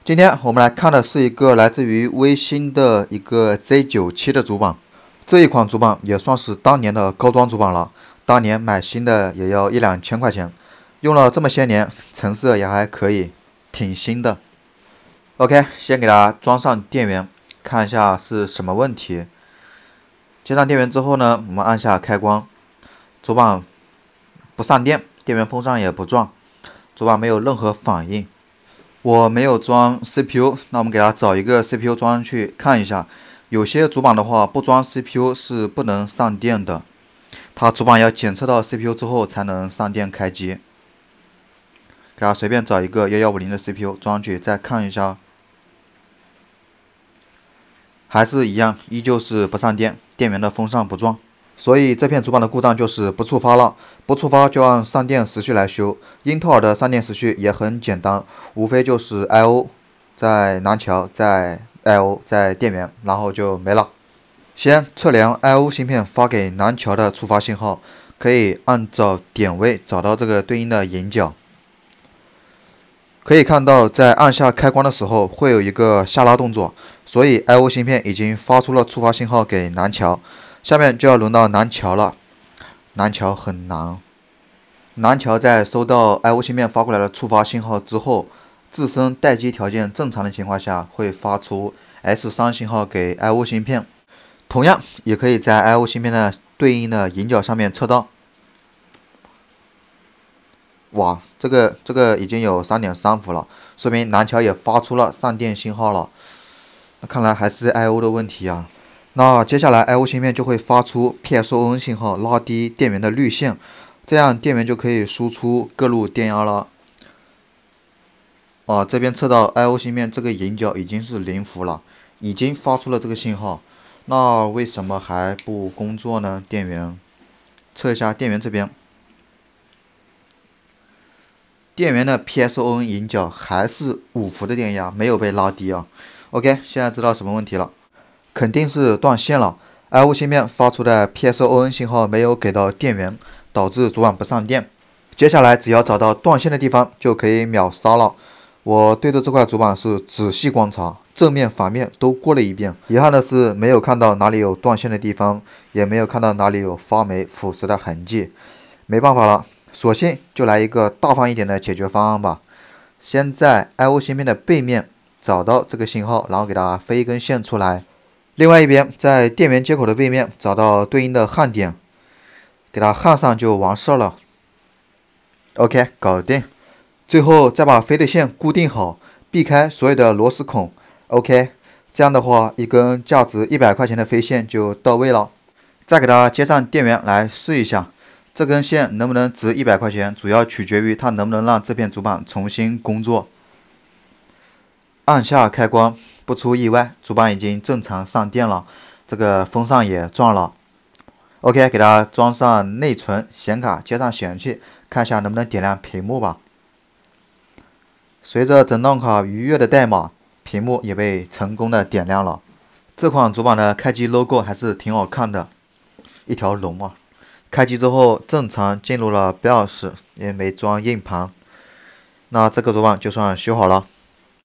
今天我们来看的是一个来自于微星的一个 Z97 的主板，这一款主板也算是当年的高端主板了，当年买新的也要一两千块钱，用了这么些年，成色也还可以，挺新的。OK， 先给它装上电源，看一下是什么问题。接上电源之后呢，我们按下开关，主板不上电，电源风扇也不转，主板没有任何反应。我没有装 CPU， 那我们给它找一个 CPU 装上去看一下。有些主板的话不装 CPU 是不能上电的，它主板要检测到 CPU 之后才能上电开机。给它随便找一个1150的 CPU 装上去再看一下，还是一样，依旧是不上电，电源的风扇不转。所以这片主板的故障就是不触发了，不触发就按上电时序来修。英特尔的上电时序也很简单，无非就是 I/O 在南桥，在 I/O 在电源，然后就没了。先测量 I/O 芯片发给南桥的触发信号，可以按照点位找到这个对应的引脚。可以看到，在按下开关的时候会有一个下拉动作，所以 I/O 芯片已经发出了触发信号给南桥。下面就要轮到南桥了，南桥很难。南桥在收到 I/O 芯片发过来的触发信号之后，自身待机条件正常的情况下，会发出 S3 信号给 I/O 芯片。同样，也可以在 I/O 芯片的对应的引脚上面测到。哇，这个已经有 3.3 伏了，说明南桥也发出了上电信号了。那看来还是 I/O 的问题啊。那接下来 I/O 芯片就会发出 PSON 信号，拉低电源的滤线，这样电源就可以输出各路电压了。这边测到 I/O 芯片这个引脚已经是0伏了，已经发出了这个信号，那为什么还不工作呢？电源，测一下电源这边，电源的 PSON 引脚还是5伏的电压，没有被拉低啊。OK， 现在知道什么问题了。肯定是断线了 ，I/O 芯片发出的 PSON 信号没有给到电源，导致主板不上电。接下来只要找到断线的地方就可以秒杀了。我对着这块主板是仔细观察，正面反面都过了一遍。遗憾的是没有看到哪里有断线的地方，也没有看到哪里有发霉腐蚀的痕迹。没办法了，索性就来一个大方一点的解决方案吧。先在 I/O 芯片的背面找到这个信号，然后给它飞一根线出来。另外一边，在电源接口的背面找到对应的焊点，给它焊上就完事了。OK， 搞定。最后再把飞的线固定好，避开所有的螺丝孔。OK， 这样的话，一根价值100块钱的飞线就到位了。再给它接上电源来试一下，这根线能不能值100块钱，主要取决于它能不能让这片主板重新工作。按下开关，不出意外，主板已经正常上电了，这个风扇也转了。OK， 给它装上内存显卡，接上显示器，看一下能不能点亮屏幕吧。随着整档卡愉悦的代码，屏幕也被成功的点亮了。这款主板的开机 logo 还是挺好看的，一条龙啊。开机之后正常进入了 BIOS，也没装硬盘。那这个主板就算修好了。